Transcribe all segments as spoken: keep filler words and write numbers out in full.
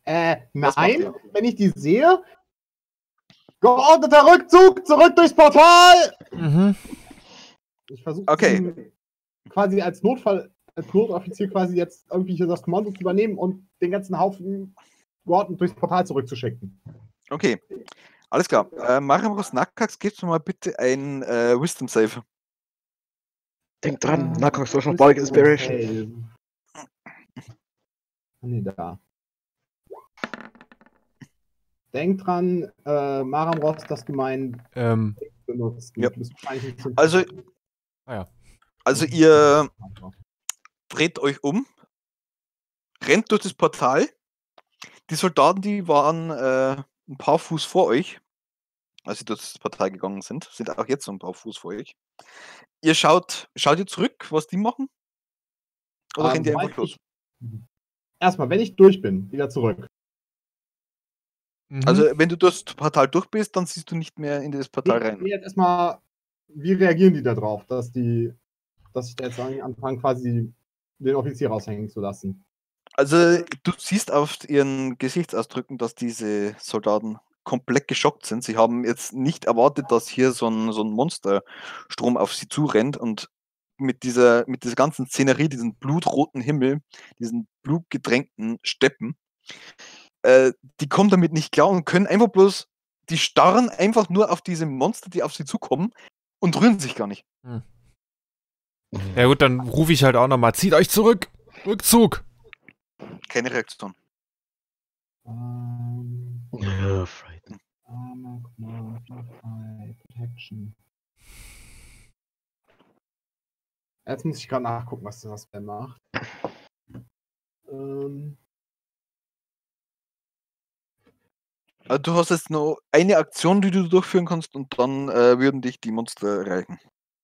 Äh, Was macht nein, ihr? wenn ich die sehe. Geordneter Rückzug, zurück durchs Portal! Mhm. Ich versuche Okay. quasi als Notfall, als Notoffizier quasi jetzt irgendwie hier das Kommando zu übernehmen und den ganzen Haufen geordnet durchs Portal zurückzuschicken. Okay, alles klar. Äh, Marimus Nakax, gibst du mal bitte ein äh, Wisdom Save. Denk dran, Äh, Nakax, du hast noch Bardic Inspiration. Save. Nee, da. Denk dran, äh, Maramros, dass du meinen Ähm, benutzt. Ja. Du bist wahrscheinlich nicht so- Also, ah ja. also ihr dreht euch um, rennt durch das Portal. Die Soldaten, die waren äh, ein paar Fuß vor euch, als sie durch das Portal gegangen sind, sind auch jetzt so ein paar Fuß vor euch. Ihr schaut, schaut ihr zurück, was die machen? Oder Ähm, rennt ihr sobald einfach los? ich- Erstmal, wenn ich durch bin, wieder zurück. Mhm. Also, wenn du durch das Portal durch bist, dann siehst du nicht mehr in das Portal Nee, rein. nee, jetzt erstmal, wie reagieren die da drauf, dass die, dass ich da jetzt anfange, quasi den Offizier raushängen zu lassen? Also, du siehst auf ihren Gesichtsausdrücken, dass diese Soldaten komplett geschockt sind. Sie haben jetzt nicht erwartet, dass hier so ein, so ein Monsterstrom auf sie zurennt und mit dieser, mit dieser ganzen Szenerie, diesen blutroten Himmel, diesen blutgetränkten Steppen, äh, die kommen damit nicht klar und können einfach bloß, die starren einfach nur auf diese Monster, die auf sie zukommen und rühren sich gar nicht. Hm. Ja gut, dann rufe ich halt auch nochmal. Zieht euch zurück! Rückzug! Keine Reaktion. Ähm, Ja, frightened. Armor, Modify, Protection. Jetzt muss ich gerade nachgucken, was das denn macht. Ähm, Also du hast jetzt noch eine Aktion, die du durchführen kannst und dann äh, würden dich die Monster erreichen.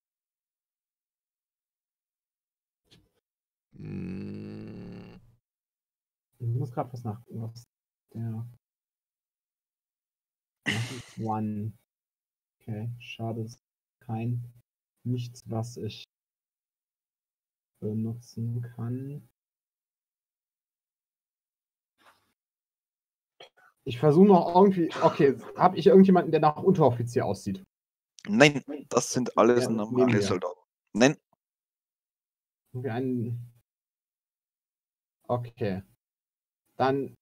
Hm. ich muss gerade was nachgucken, was der. One. Okay, schade, ist kein. Nichts, was ich benutzen kann. Ich versuche noch irgendwie. Okay, habe ich irgendjemanden, der nach Unteroffizier aussieht? Nein, das sind alles Ja, normale neben mir. Soldaten. Nein, Irgendwie einen. Okay. Dann.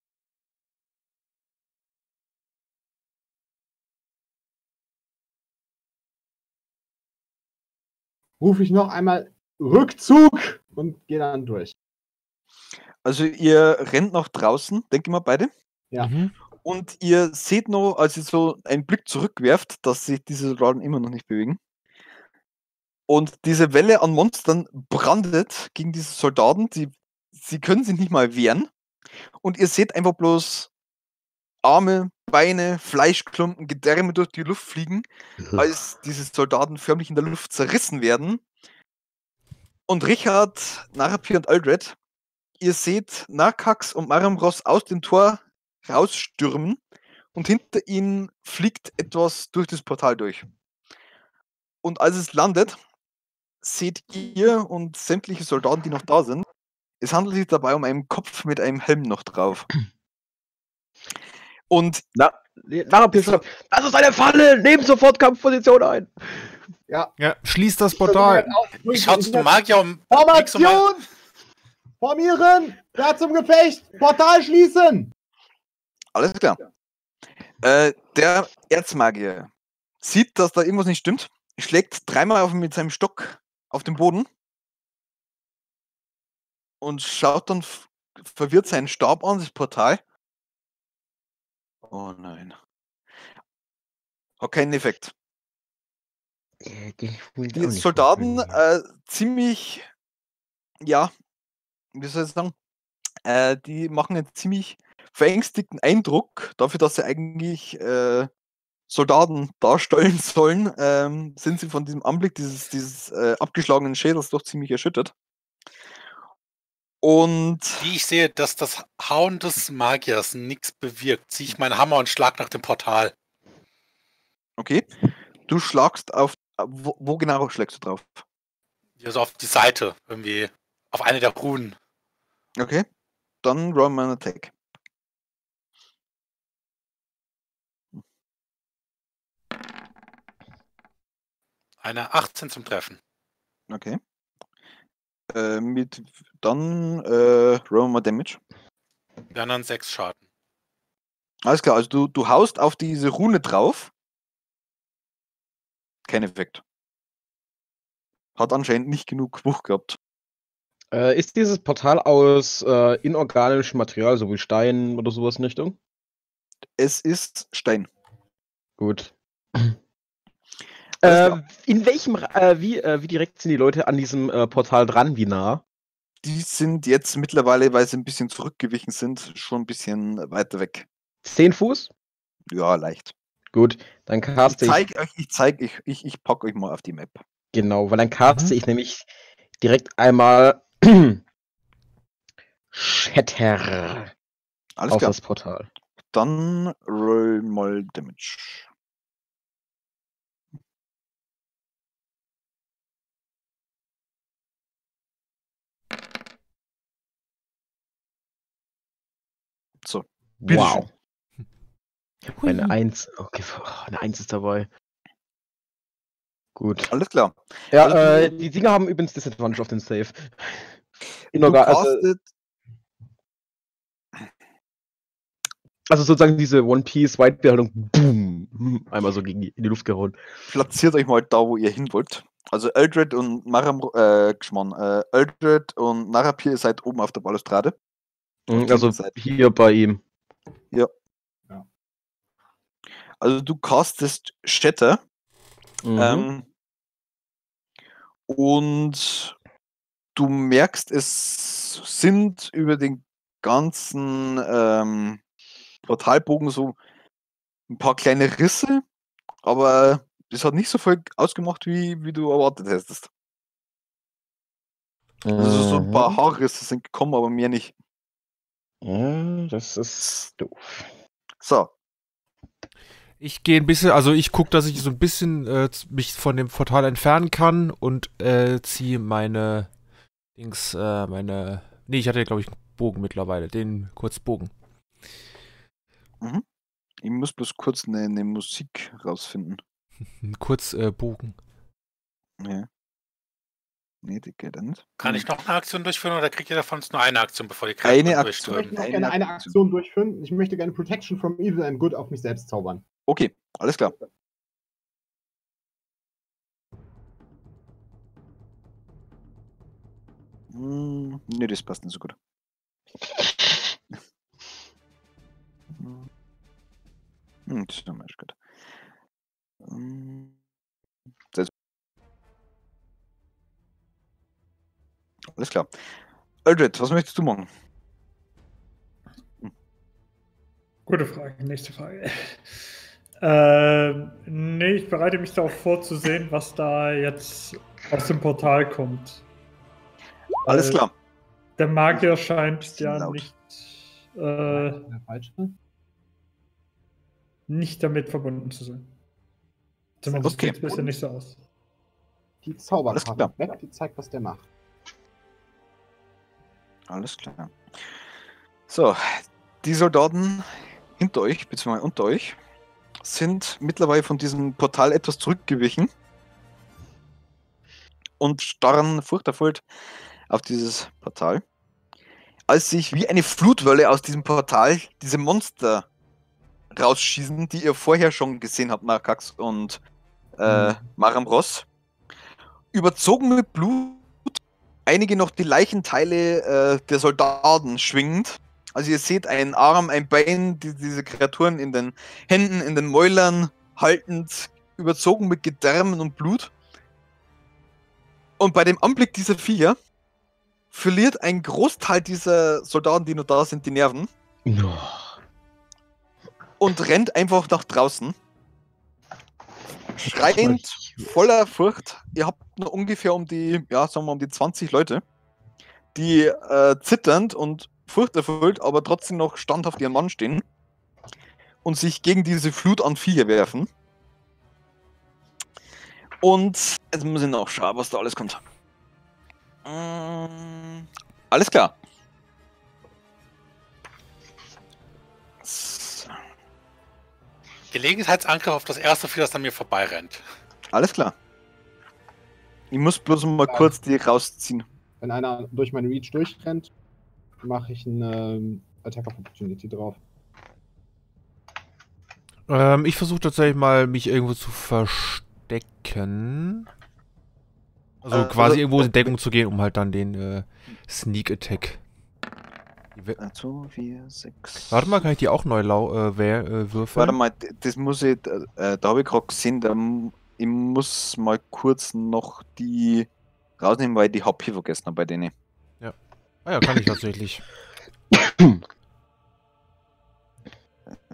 Rufe ich noch einmal Rückzug und gehe dann durch. also ihr rennt nach draußen, denke ich mal beide. Ja. Mhm. Und ihr seht noch, als ihr so einen Blick zurückwerft, dass sich diese Soldaten immer noch nicht bewegen. Und diese Welle an Monstern brandet gegen diese Soldaten. Die, sie können sich nicht mal wehren. Und ihr seht einfach bloß Arme, Beine, Fleischklumpen, Gedärme durch die Luft fliegen, als diese Soldaten förmlich in der Luft zerrissen werden. Und Richard, Narapi und Aldred, ihr seht Narkax und Maramros aus dem Tor rausstürmen und hinter ihnen fliegt etwas durch das Portal durch. Und als es landet, seht ihr und sämtliche Soldaten, die noch da sind, es handelt sich dabei um einen Kopf mit einem Helm noch drauf. Und Na, Narapi schreibt, das ist eine Falle! Nehmt sofort Kampfposition ein! Ja. Ja, schließt das Portal. Ich schau zu dem Magier um. kriegst du mal- Formation! Formieren! Wer zum Gefecht! Portal schließen! alles klar. Äh, der Erzmagier sieht, dass da irgendwas nicht stimmt, schlägt dreimal auf, mit seinem Stock auf den Boden und schaut dann f- verwirrt seinen Stab an, das Portal. Oh nein. Hat keinen Effekt. Äh, die wollen auch Die nicht Soldaten funktionieren. äh, ziemlich, ja, wie soll ich sagen, äh, die machen einen ziemlich verängstigten Eindruck dafür, dass sie eigentlich äh, Soldaten darstellen sollen, ähm, sind sie von diesem Anblick dieses, dieses äh, abgeschlagenen Schädels doch ziemlich erschüttert. Und Wie ich sehe, dass das Hauen des Magiers nichts bewirkt, ziehe ich meinen Hammer und schlag nach dem Portal. okay, du schlagst auf, wo, wo genau schlägst du drauf? Hier so auf die Seite, irgendwie auf eine der Runen. Okay, dann roll mal einen Attack. Eine achtzehn zum Treffen. Okay. Äh, mit dann äh, rollen wir Damage. Die anderen sechs Schaden. Alles klar, also du, du haust auf diese Rune drauf. Kein Effekt. Hat anscheinend nicht genug Wucht gehabt. Äh, ist dieses Portal aus äh, inorganischem Material, so wie Stein oder sowas in Richtung? Es ist Stein. Gut. Alles Äh, klar. in welchem, Ra- äh, wie, äh, wie direkt sind die Leute an diesem äh, Portal dran, wie nah? Die sind jetzt mittlerweile, weil sie ein bisschen zurückgewichen sind, schon ein bisschen weiter weg. Zehn Fuß? Ja, leicht. Gut, dann Ich caste ich, zeige euch, ich zeige, ich, ich, ich packe euch mal auf die Map. genau, weil dann caste Mhm. ich nämlich direkt einmal Shatter Alles auf klar. das Portal. Dann roll mal Damage. So, bitteschön. Wow. Eine Eins. Okay, oh, eine Eins ist dabei. Gut. Alles klar. Ja, Also äh, du- die Dinger haben übrigens Disadvantage auf den Save. Du Inorga also, castet, also sozusagen diese One-Piece-White-Behaltung, boom, einmal so gegen die, in die Luft gehauen. platziert euch mal da, wo ihr hin wollt. Also Eldred und Maram, äh, Geschmarrn, äh, Eldred und Narapir, ihr seid oben auf der Balustrade. Auf Mhm, der Also linken Seite. hier bei ihm. Also du castest Shatter. Mhm. Ähm, und du merkst, es sind über den ganzen ähm, Portalbogen so ein paar kleine Risse, aber das hat nicht so viel ausgemacht, wie, wie du erwartet hättest. Also so ein paar Mhm. Haarrisse sind gekommen, aber mehr nicht. Ja, das ist doof. So, Ich gehe ein bisschen, also ich gucke, dass ich so ein bisschen äh, z- mich von dem Portal entfernen kann und äh, ziehe meine Dings, äh, meine. Nee, ich hatte, glaube ich, einen Bogen mittlerweile, den Kurzbogen. ich muss bloß kurz eine, eine Musik rausfinden. Ein Kurzbogen. Ja. Nee, die geht nicht. Kann ich noch eine Aktion durchführen oder kriegt jeder von uns nur eine Aktion, bevor die Eine Kreaturen Aktion. Ich durchströmen? möchte noch Eine gerne eine Aktion. Aktion durchführen. Ich möchte gerne Protection from Evil and Good auf mich selbst zaubern. Okay, alles klar. Hm, nee, das passt nicht so gut. Hm, das ist noch mal gut. Hm, das alles klar. Eldred, was möchtest du machen? Gute Frage, nächste Frage. Ähm, nee, ich bereite mich darauf vor zu sehen, was da jetzt aus dem Portal kommt. Alles Weil klar. Der Magier scheint Bisschen ja laut. nicht, äh, Der falsche. nicht damit verbunden zu sein. Zumindest Okay. sieht es bisher nicht so aus. Die Alles Zauberkarte klar. weg, die zeigt, was der macht. Alles klar. So, die Soldaten hinter euch, beziehungsweise unter euch, sind mittlerweile von diesem Portal etwas zurückgewichen und starren furchterfüllt auf dieses Portal. Als sich wie eine Flutwelle aus diesem Portal diese Monster rausschießen, die ihr vorher schon gesehen habt, Narkax und äh, Maramros, überzogen mit Blut, einige noch die Leichenteile äh, der Soldaten schwingend. Also ihr seht einen Arm, ein Bein, die, diese Kreaturen in den Händen, in den Mäulern haltend, überzogen mit Gedärmen und Blut. Und bei dem Anblick dieser Viecher verliert ein Großteil dieser Soldaten, die noch da sind, die Nerven und rennt einfach nach draußen. Schreiend, voller Furcht. Ihr habt nur ungefähr um die, ja, sagen wir um die zwanzig Leute, die äh, zitternd und furchterfüllt, aber trotzdem noch standhaft ihren Mann stehen und sich gegen diese Flut an Viecher werfen. Und jetzt muss ich noch schauen, was da alles kommt. Mm, alles klar. So, Gelegenheitsangriff auf das erste Vieh, das an mir vorbeirennt. alles klar. Ich muss bloß mal Ja. kurz die rausziehen. Wenn einer durch meinen Reach durchrennt, mache ich einen ähm, Attack of Opportunity drauf. Ähm, ich versuche tatsächlich mal, mich irgendwo zu verstecken. Also Äh, quasi also- irgendwo in Deckung zu gehen, um halt dann den äh, Sneak Attack. Die we- zwei, vier, sechs. Warte mal, kann ich die auch neu lau äh, wer- äh, würfeln? Warte mal, d- das muss ich, äh, da habe ich gerade gesehen, da, m- ich muss mal kurz noch die rausnehmen, weil ich die H P vergessen habe bei denen. Ah ja, kann ich tatsächlich. Äh,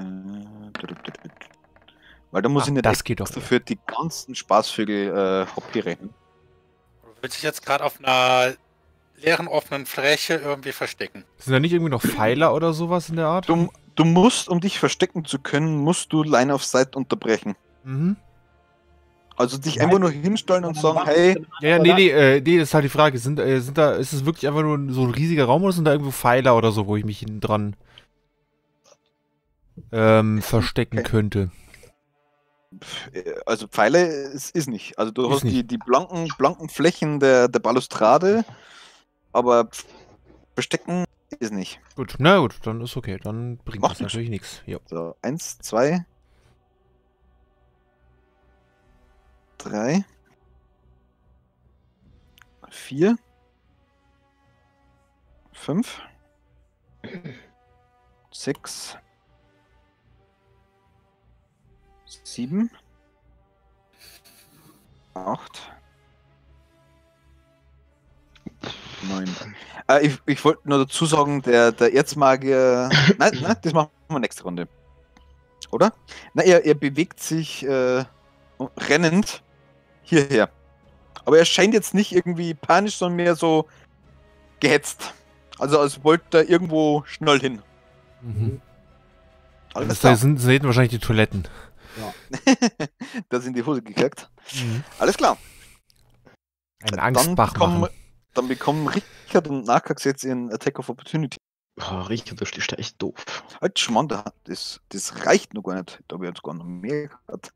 Weil da muss Ach, ich nicht das geht doch. extra für die ganzen Spaßvögel äh, H P rechnen. Du willst dich jetzt gerade auf einer leeren, offenen Fläche irgendwie verstecken. Sind da nicht irgendwie noch Pfeiler oder sowas in der Art? Du, du musst, um dich verstecken zu können, musst du Line of Sight unterbrechen. Mhm. Also dich Nein. einfach nur hinstellen und sagen, hey, Ja, ja, nee, nee, äh, nee, das ist halt die Frage. Sind, äh, sind da, ist es wirklich einfach nur so ein riesiger Raum oder sind da irgendwo Pfeiler oder so, wo ich mich hinten dran ähm, verstecken Okay. könnte? pf, äh, also Pfeile ist, ist nicht. Also du Ist hast die, nicht. die blanken, blanken Flächen der, der Balustrade, aber pf, verstecken ist nicht. Gut, na gut, dann ist okay. Dann bringt Macht das nix. natürlich nichts. Ja. So, eins, zwei, drei, vier, fünf, sechs, sieben, acht, neun. Äh, ich ich wollte nur dazu sagen, der, der Erzmagier. Nein, nein, das machen wir nächste Runde. Oder? Na, er, er bewegt sich äh, rennend hierher. Aber er scheint jetzt nicht irgendwie panisch, sondern mehr so gehetzt. Also als wollte er irgendwo schnell hin. Mhm. Alles Das klar. da sind, sind wahrscheinlich die Toiletten. Da sind die Hose gekriegt. Mhm. Alles klar. Ein Dann Angstbach bekommen, machen. dann bekommen Richard und Nakax jetzt ihren Attack of Opportunity. Oh, Richard, du stehst da echt doof. Halt, Schmarrn, da- das, das reicht noch gar nicht. Da habe ich jetzt gar noch mehr gehabt.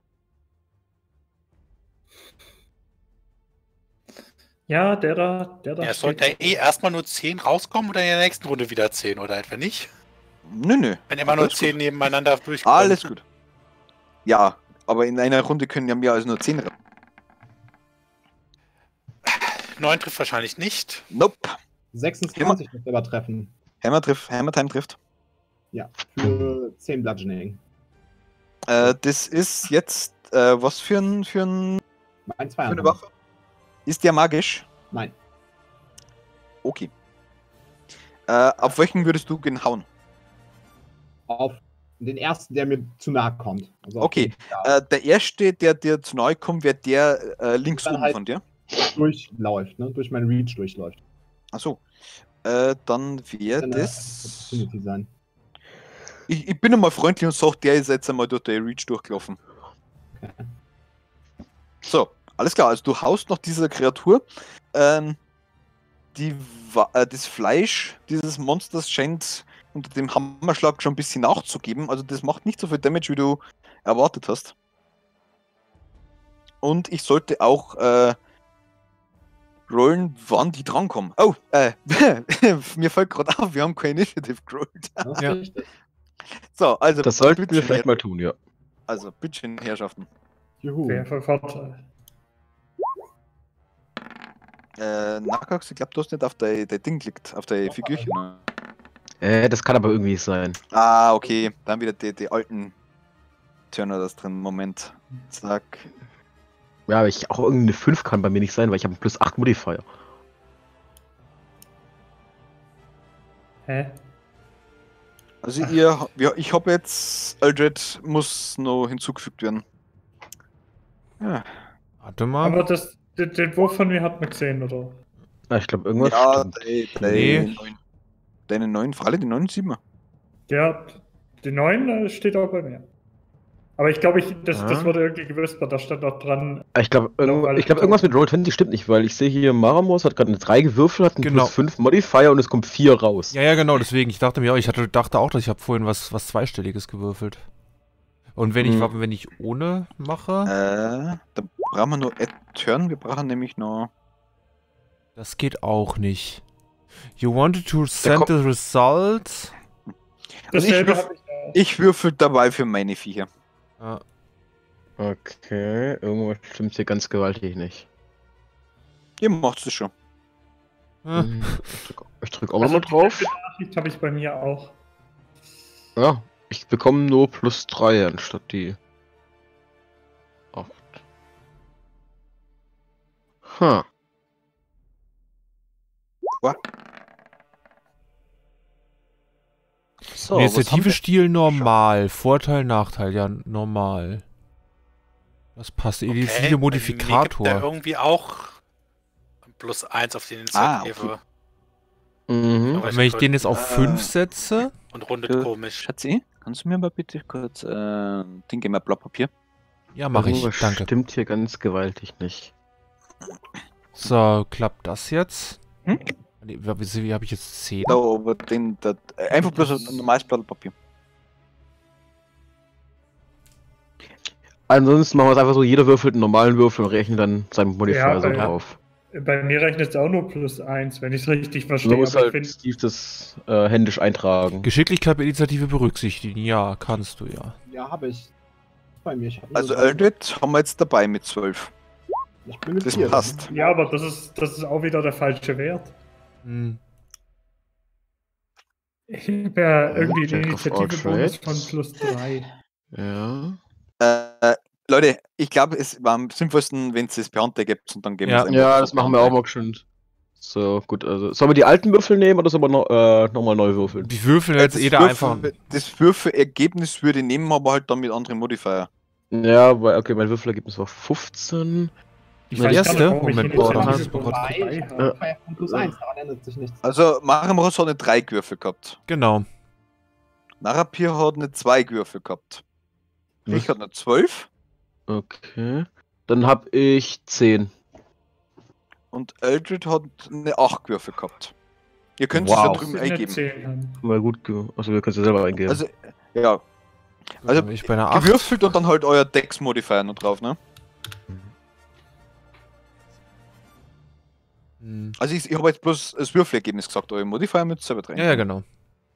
Ja, der da, der da. Ja, steht- sollte eh erstmal nur zehn rauskommen oder in der nächsten Runde wieder zehn oder etwa nicht? Nö, nö. Wenn immer nur Alles zehn gut. nebeneinander durchkommen. Alles gut. Ja, aber in einer Runde können ja mehr als nur zehn. neun trifft wahrscheinlich nicht. Nope. sechsundzwanzig wird aber treffen. Hammer trifft, Hammer Time trifft. Ja, für zehn Bludgeoning. Äh, das ist jetzt, äh, was für ein, für, ein, Mein für eine Zweier. Waffe? Ist der magisch? Nein. Okay. Äh, auf welchen würdest du gehen hauen? Auf den ersten, der mir zu nahe kommt. Also auf Okay. den, der Äh, der erste, der dir zu nahe kommt, wäre der äh, links Dann oben halt- von dir. durchläuft, ne? Durch meinen Reach durchläuft. Achso. Äh, dann wäre Eine das. Opportunity sein. Ich, ich bin einmal freundlich und sage, der ist jetzt einmal durch den Reach durchgelaufen. So, alles klar. Also du haust noch dieser Kreatur. Ähm, die, Wa- äh, das Fleisch dieses Monsters scheint unter dem Hammerschlag schon ein bisschen nachzugeben. Also das macht nicht so viel Damage, wie du erwartet hast. Und ich sollte auch äh, rollen, wann die drankommen. Oh, äh, mir fällt gerade auf, wir haben kein Initiative gerollt. Das ist Ja. richtig. So, also Das sollten wir bitteschön, vielleicht mal tun, ja. Also, bitteschön, Herrschaften. Juhu. Auf jeden Fall Vorteil. Äh, Nakax, ich glaube, du hast nicht auf dein, dein Ding geklickt, auf dein Figürchen. Ne? Äh, das kann aber irgendwie sein. Ah, okay. Dann wieder die, die alten Turner das drin. Moment. Zack. Ja, aber ich auch irgendeine fünf kann bei mir nicht sein, weil ich habe einen plus acht Modifier. Hä? Also, ihr, ja, ich habe jetzt. Eldred muss noch hinzugefügt werden. Ja, Warte mal. Aber das, den, den Wurf von mir hat man gesehen, oder? Ah, ich glaube, irgendwas ja stimmt. deine, Nee. deine, neuen, deine neuen, für alle die neuen sieben. Der, die neun äh, steht auch bei mir. Aber ich glaube, ich, das, Ah. das wurde irgendwie gewispert, da stand noch dran. Ah, Ich glaube, weil- irgend, ich glaub, irgendwas mit Roll zwanzig stimmt nicht, weil ich sehe hier, Maramos hat gerade eine drei gewürfelt, hat einen Genau. plus fünf Modifier und es kommt vier raus. Ja, ja, genau, deswegen. Ich dachte mir auch, ich hatte, dachte auch, dass ich habe vorhin was, was Zweistelliges gewürfelt. Und wenn ich, Hm. wenn ich ohne mache. Äh, dann brauchen wir nur a turn, wir brauchen nämlich noch. Das geht auch nicht. You wanted to send the results? Also ich, Dasselbe würf, habe ich auch. ich würfel dabei für meine Viecher. Ah, Okay, irgendwas stimmt hier ganz gewaltig nicht. Ihr macht es schon. ah. Hm, Ich drück, ich drück auch Also nochmal drauf. Die Nachricht habe ich bei mir auch. Ja, ich bekomme nur plus drei anstatt die acht. Ha. What? So, was haben Initiative wir? Stil normal. Vorteil, Nachteil. Ja, normal. Das passt. Initiative Bei mir gibt Modifikator. der irgendwie auch plus eins auf die Initiative. Ah, Mhm. Aber Und wenn ich den jetzt auf Äh, fünf setze, Und rundet Äh, komisch. Schatzi, kannst du mir mal bitte kurz äh, Ding geben, Blatt Papier? ja, mache ich. Irgendwas Danke. stimmt hier ganz gewaltig nicht. So, klappt das jetzt? Hm? Nee, wie, wie habe ich jetzt zehn? Da oben, den, das, äh, einfach bloß ein normales Blatt Papier. Ansonsten machen wir es einfach so, jeder würfelt einen normalen Würfel und rechnet dann seinen Modifier Ja, so ja. drauf. Bei mir rechnet es auch nur plus eins, wenn ich es richtig So verstehe. muss Aber ich halt find, Steve das äh, händisch eintragen. Geschicklichkeit bei Initiative berücksichtigen. Ja, kannst du ja. Ja, habe ich. Bei mir. Ich hab Also nur- Eldred haben wir jetzt dabei mit zwölf. Ich bin mit Das vier. passt. ja, aber das ist, das ist auch wieder der falsche Wert. Hm. Ich habe ja irgendwie einen Check of all Initiative-Bonus von trades. plus drei. Ja. Äh, Leute, ich glaube, es war am sinnvollsten, wenn es das per Hand gibt und dann geben Ja. wir es einfach Ja, so das per machen wir Hand auch mal geschwind. So, gut, also. Sollen wir die alten Würfel nehmen oder sollen wir noch, äh, nochmal neu würfeln? Die würfeln Äh, jetzt das jeder Würfel- einfach. Das Würfelergebnis würde ich nehmen, aber halt dann mit anderen Modifier. Ja, weil, okay, mein Würfelergebnis war fünfzehn. Ich Der weiß erste? gar nicht, warum ich Moment, Initiative oh, da Dann hast hast du du Bonus gerade- drei drei, habe. Feier von plus eins, daran ändert sich nichts. Also Marimorus hat eine drei Würfel gehabt. Genau. Narapir hat eine zwei Würfel gehabt. Was? Ich hatte eine zwölf Okay. Dann hab ich zehn. und Eldred hat eine acht Würfel gehabt. Ihr könnt es ja Wow. drüben Eine eingeben. zehn haben. Mal gut, ge also wir können es ja selber eingeben. Also, ja, Also, Also ich bei einer acht. gewürfelt und dann halt euer Dex-Modifier noch drauf, ne? Hm. Also ich, ich habe jetzt bloß das Würfelergebnis gesagt, euer Modifier mit selber drin. Ja, ja, genau.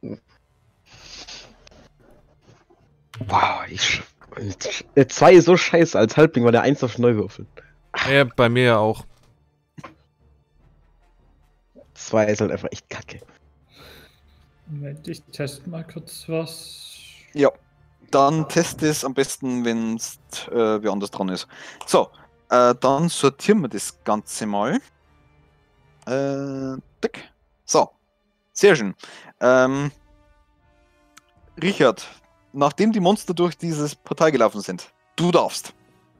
wow, ich. Der zwei ist so scheiße als Halbling, weil der eins auf neu würfeln. Ja, bei mir ja auch. zwei ist halt einfach echt kacke. Moment, ich teste mal kurz was. Ja. Dann test es am besten, wenn es äh, wie anders dran ist. So, äh, dann sortieren wir das Ganze mal. Äh, tick. So, sehr schön. Ähm, Richard, nachdem die Monster durch dieses Portal gelaufen sind, du darfst.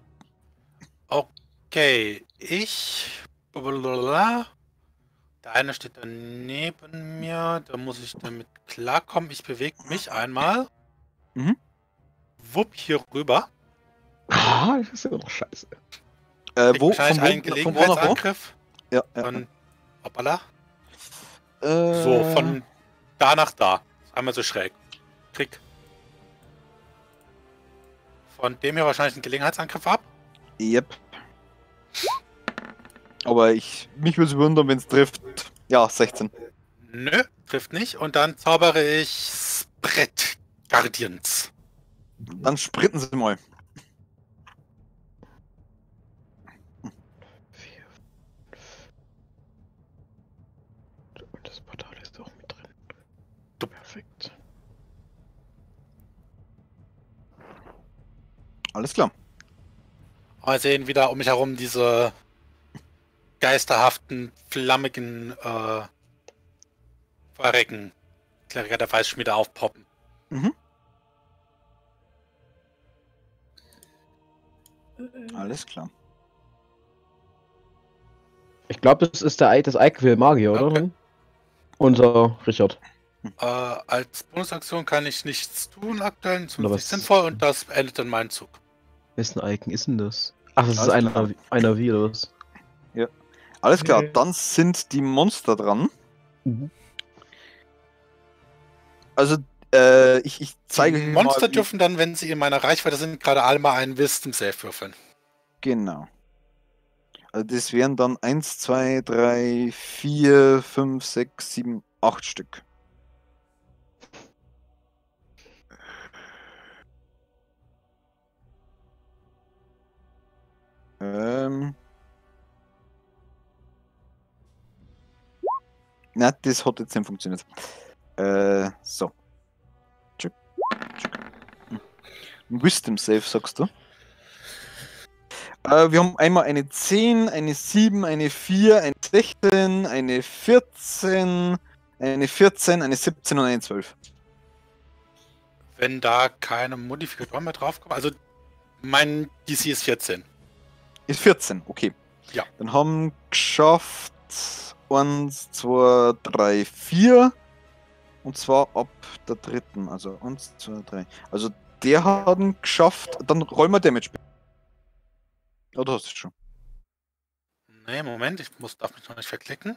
Okay, ich. Blablabla. Der eine steht da neben mir, da muss ich damit klarkommen. Ich bewege mich einmal. Mhm. Wupp hier rüber. Ah, das ist immer noch scheiße. Äh, Krieg wo? wahrscheinlich Von einen wo, von wo nach wo? Gelegenheitsangriff. Ja, ja. Von. Hoppala. Äh, So, von da nach da. Einmal so schräg. Krieg. Von dem hier wahrscheinlich einen Gelegenheitsangriff ab. Yep. Aber ich, mich würde es wundern, wenn es trifft. Ja, sechzehn. Nö, trifft nicht. Und dann zaubere ich Brett Guardians. Dann sprinten sie mal. vier, fünf. Und das Portal ist auch mit drin. Du- Perfekt. Alles klar. Mal sehen wieder um mich herum diese geisterhaften, flammigen äh, Verrecken. Kleriker der Weißschmiede aufpoppen. Mhm. Alles klar. Ich glaube, das ist der, I- das Eichel Magier, oder? Okay. Unser Richard. Äh, als Bonusaktion kann ich nichts tun aktuell, zumindest Oder nicht was? sinnvoll, und das endet dann meinen Zug. Wessen Icon ist denn das? Ach, das ist Alles einer, klar. einer wie, oder was? Alles klar, Nee. dann sind die Monster dran. Mhm. Also, äh, ich, ich zeige Die euch Monster mal, wie- dürfen dann, wenn sie in meiner Reichweite sind, gerade alle mal einen Wisdom Save würfeln. Genau. Also das wären dann eins, zwei, drei, vier, fünf, sechs, sieben, acht Stück. Ähm. Na, das hat jetzt nicht funktioniert. Äh, so. Tschück, tschück. Hm. Wisdom Save, sagst du? Äh, wir haben einmal eine zehn, eine sieben, eine vier, eine sechzehn, eine vierzehn, eine vierzehn, eine siebzehn und eine zwölf. Wenn da keine Modifikatoren mehr draufkommen. Also mein D C ist vierzehn. Ist vierzehn, okay. Ja. Dann haben geschafft eins, zwei, drei, vier. Und zwar ab der dritten. Also eins, zwei, drei. Also der hat ihn geschafft. Dann rollen wir Damage. Oh, du hast es schon. Nee, Moment, ich muss, darf mich noch nicht verklicken.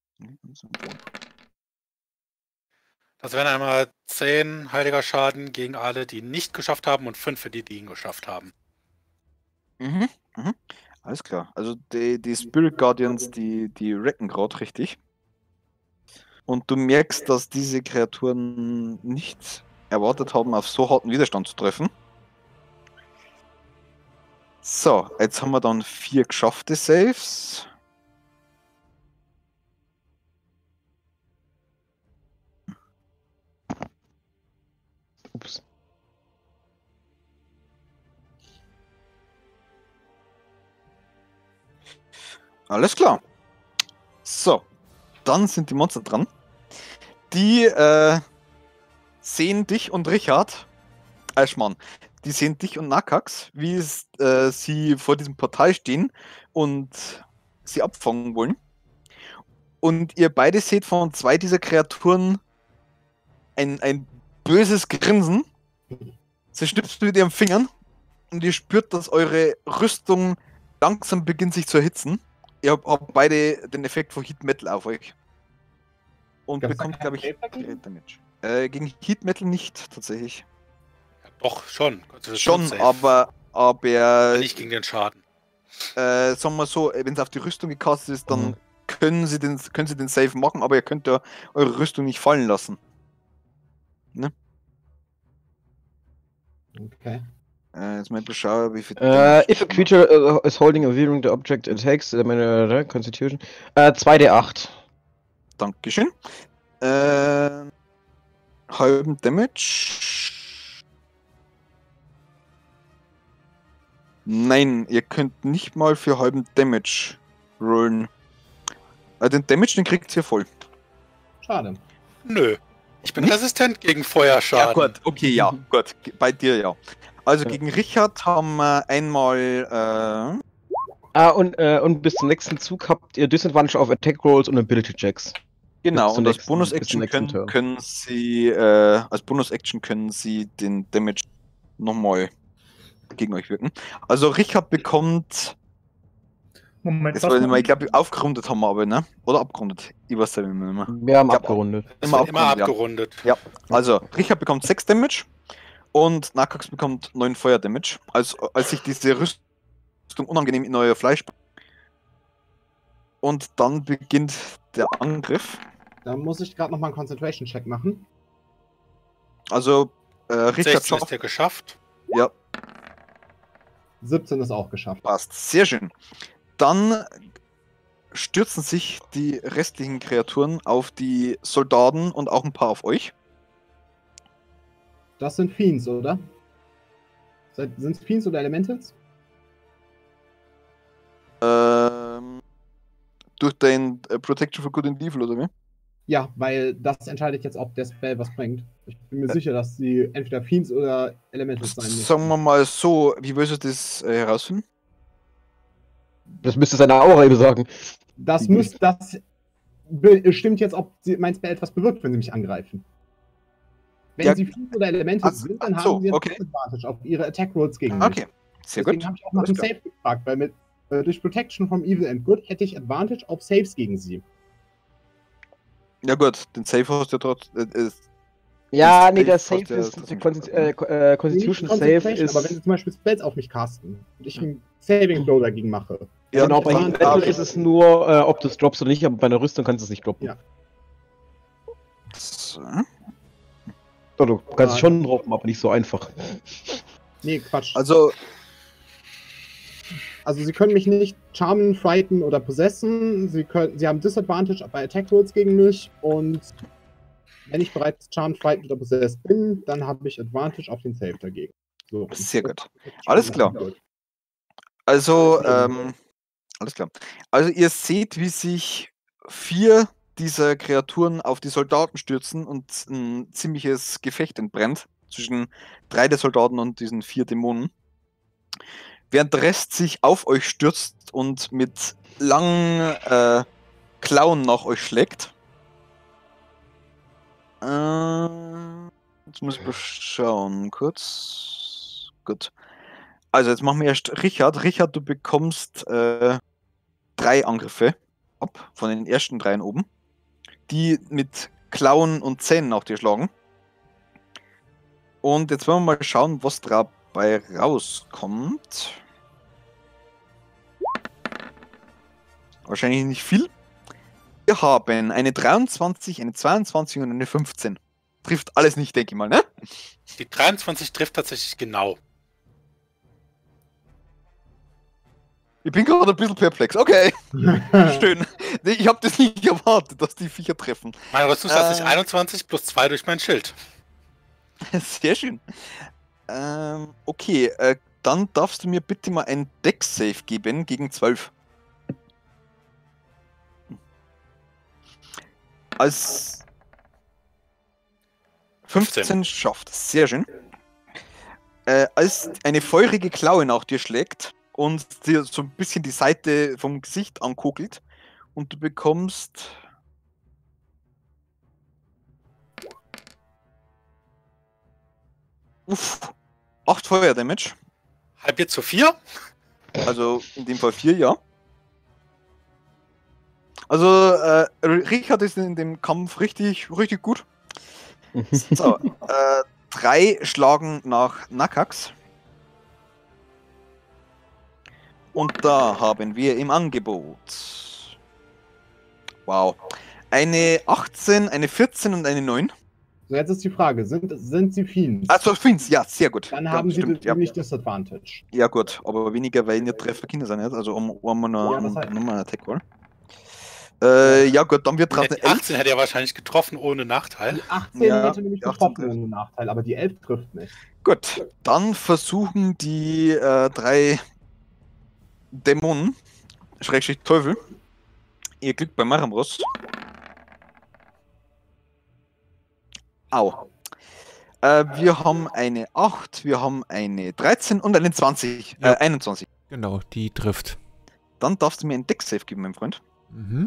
Das wären einmal zehn heiliger Schaden gegen alle, die nicht geschafft haben und fünf für die, die ihn geschafft haben. Mhm, mhm. Alles klar. Also die, die Spirit Guardians, die, die wrecken gerade richtig. Und du merkst, dass diese Kreaturen nicht erwartet haben, auf so harten Widerstand zu treffen. So, jetzt haben wir dann vier geschaffte Saves. Ups. Alles klar. So, dann sind die Monster dran. Die äh, sehen dich und Richard, Eichmann, die sehen dich und Nakax, wie es, äh, sie vor diesem Portal stehen und sie abfangen wollen. Und ihr beide seht von zwei dieser Kreaturen ein, ein böses Grinsen. Sie schnipst mit ihren Fingern und ihr spürt, dass eure Rüstung langsam beginnt sich zu erhitzen. Ihr habt, habt beide den Effekt von Heat Metal auf euch. Und Gab's da bekommt, keinen glaube ich, Save dagegen? Great Damage. Äh, gegen Heat Metal nicht, tatsächlich. Ja, doch, schon. Constitution Schon, Save. aber, aber Aber nicht gegen den Schaden. äh, sagen wir so, wenn es auf die Rüstung gecastet ist, dann Mhm. können sie, den, können sie den Save machen, aber ihr könnt ja eure Rüstung nicht fallen lassen. Okay. Äh, jetzt mal schauen, wie viel. Äh, if a creature uh, is holding a viewing the object it takes, äh, meine äh, Constitution, äh, zwei D acht. Dankeschön. Äh, halben Damage. Nein, ihr könnt nicht mal für halben Damage rollen. Äh, den Damage, den kriegt ihr voll. Schade. Nö. Ich bin Nicht? resistent gegen Feuerschaden. Ja, gut, okay, ja, gut. Bei dir ja. Also Ja. gegen Richard haben wir einmal. Äh, Ah, und, äh, und bis zum nächsten Zug habt ihr Disadvantage auf Attack Rolls und Ability Checks. genau, Bis zum und als nächsten- bis zum Bonus-Action nächsten können, Turn. können sie. Äh, als Bonus-Action können sie den Damage nochmal gegen euch wirken. Also Richard bekommt. Moment, Jetzt was wollte ich mal, machen ich glaube, aufgerundet haben wir aber, ne? Oder abgerundet? Ich weiß nicht mehr. Wir haben Ich glaub, abgerundet. Das Immer wird immer abgerundet, ja. abgerundet. Ja, also Richard bekommt sechs Damage und Nakax bekommt neun Feuer-Damage, als, als sich diese Rüstung unangenehm in euer Fleisch. Und dann beginnt der Angriff. Da muss ich gerade nochmal einen Concentration-Check machen. Also äh, Richard sechzehn ist schafft. ja geschafft. Ja, siebzehn ist auch geschafft. passt. Sehr schön. Dann stürzen sich die restlichen Kreaturen auf die Soldaten und auch ein paar auf euch. Das sind Fiends, oder? Sind es Fiends oder Elementals? Ähm, durch dein äh, Protection for Good and Evil, oder wie? Ja, weil das entscheidet jetzt, ob der Spell was bringt. Ich bin mir sicher, dass sie entweder Fiends oder Elementals sein müssen. Sagen wir mal so, wie willst du das äh, herausfinden? Das müsste seine Aura eben sagen. Das müsste, das bestimmt jetzt, ob sie, mein Spell etwas bewirkt, wenn sie mich angreifen. Wenn Ja. sie Fiends oder Elementals Ach- sind, dann ach so, haben sie jetzt okay. Advantage auf ihre Attack Rolls gegen mich. Okay, sehr Deswegen gut. habe ich auch nach Alles dem klar. Save gefragt, weil mit äh, durch Protection from Evil and Good hätte ich Advantage auf Saves gegen sie. Ja gut, den Save hast du ja trotzdem. Äh, äh, Ja, Das nee, der Safe Safe hast du ja ist, trotzdem der Con geschafft, äh, ne? Ko- äh, Constitution Nicht Save Concentration, ist. aber wenn sie zum Beispiel Spells auf mich casten und ich einen Saving Throw dagegen mache. Ja, genau, dann bei hab Heat ich Metal Advantage. ist es nur, äh, ob du es droppst oder nicht, aber bei einer Rüstung kannst du es nicht droppen. Ja. So. Doch, du kannst es Ah, schon droppen, aber nicht so einfach. Nee, Quatsch. Also, Also sie können mich nicht charmen, frighten oder possessen. Sie können, sie haben Disadvantage bei Attack Rolls gegen mich und wenn ich bereits charmed, frightened oder possessed bin, dann habe ich Advantage auf den Save dagegen. So. sehr gut. Alles klar. Gut. Also, ähm, alles klar. Also ihr seht, wie sich vier dieser Kreaturen auf die Soldaten stürzen und ein ziemliches Gefecht entbrennt zwischen drei der Soldaten und diesen vier Dämonen. Während der Rest sich auf euch stürzt und mit langen äh, Klauen nach euch schlägt. Äh, jetzt muss ich mal schauen, kurz. Gut. Also jetzt machen wir erst Richard. Richard, du bekommst äh, drei Angriffe ab von den ersten dreien oben, die mit Klauen und Zähnen nach dir schlagen. Und jetzt wollen wir mal schauen, was dabei rauskommt. Wahrscheinlich nicht viel. Wir haben eine dreiundzwanzig, eine zweiundzwanzig und eine fünfzehn. Trifft alles nicht, denke ich mal, ne? Die dreiundzwanzig trifft tatsächlich genau. Ich bin gerade ein bisschen perplex. Okay, schön. Nee, ich habe das nicht erwartet, dass die Viecher treffen. Mein Rüstungssatz Äh. ist einundzwanzig plus zwei durch mein Schild. Sehr schön. Ähm, okay, äh, dann darfst du mir bitte mal ein Dex-Save geben gegen zwölf. Als fünfzehn schafft. Sehr schön. Äh, als eine feurige Klaue nach dir schlägt und dir so ein bisschen die Seite vom Gesicht ankokelt und du bekommst Uff, acht Feuerdamage. Halbiert zu vier? Also in dem Fall vier, ja. Also äh, Richard ist in dem Kampf richtig, richtig gut. So, äh, drei schlagen nach Nakax. Und da haben wir im Angebot. Wow. Eine achtzehn, eine vierzehn und eine neun. So, jetzt ist die Frage, sind, sind sie Fiends? Also Fins, ja, sehr gut. Dann ja, haben sie stimmt, ja. nicht Disadvantage. Ja gut, aber weniger, weil ihr Treffer Kinder sind, nicht? Also um um eine, Ja, das um, heißt- um eine Attack Roll. Äh, ja gut, dann wird Die draußen elf. achtzehn hätte er wahrscheinlich getroffen ohne Nachteil. Die achtzehn Ja, hätte nämlich die achtzehn getroffen ohne Nachteil, aber die elf trifft nicht. Gut, dann versuchen die äh, drei Dämonen, Schrägstrich Teufel, ihr Glück bei Marambros. Au. Äh, wir haben eine acht, wir haben eine dreizehn und eine zwanzig. Ja. Äh, einundzwanzig. Genau, die trifft. Dann darfst du mir einen Deck-Save geben, mein Freund. Mhm.